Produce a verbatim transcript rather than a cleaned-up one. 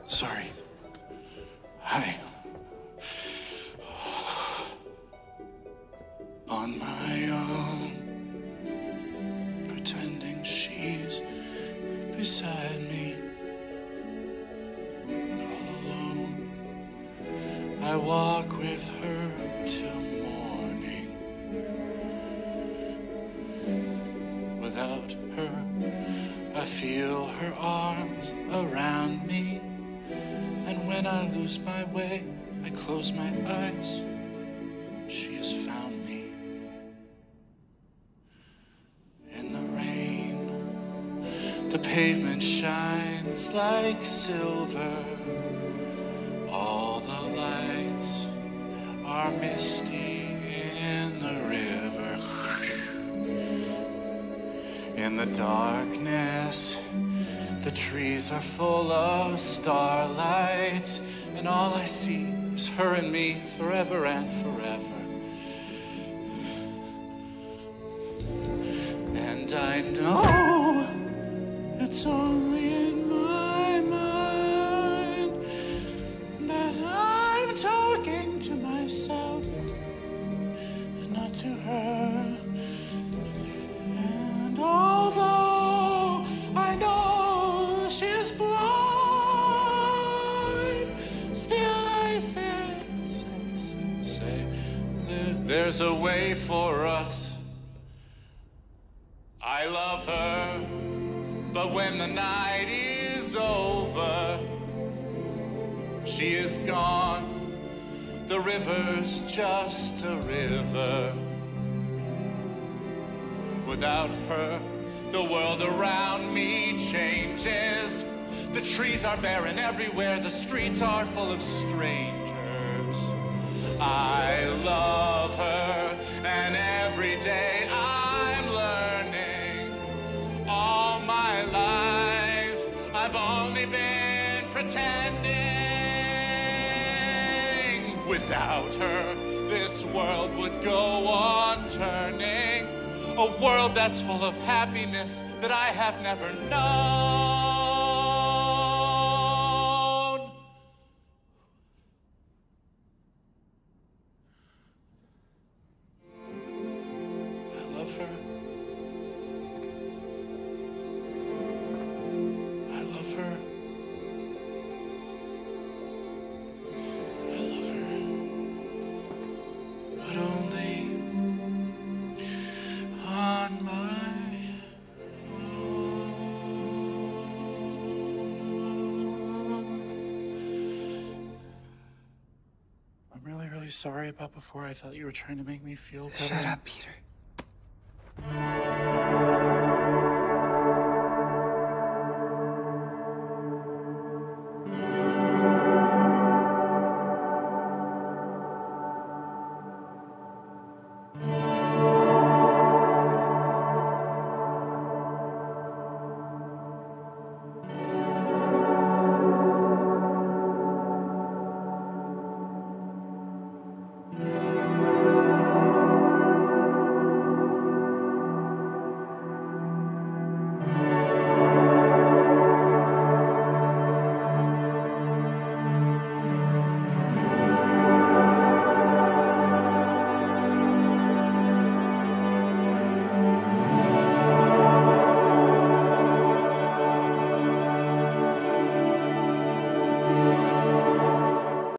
Sorry. Hi. On my own, pretending she's beside me. All alone, I walk with her till morning. Without her, I feel her arms around me. And when I lose my way, I close my eyes. She has found me. In the rain, the pavement shines like silver. All the lights are misty in the river. In the darkness, the trees are full of starlight, and all I see is her and me forever and forever. And I know it's only in my mind that I'm talking to myself and not to her. And although I know she's blind, still I say, say, say, say there, there's a way for us. I love her, but when the night is over, she is gone. The river's just a river. Without her, the world around me changes. The trees are barren everywhere. The streets are full of strangers. I love her, and every day I'm learning. All my life, I've only been pretending. Without her, this world would go on turning. A world that's full of happiness that I have never known. I love her. I love her. I love her. But only on my own. I'm really, really sorry about before. I thought you were trying to make me feel better. Shut up, Peter.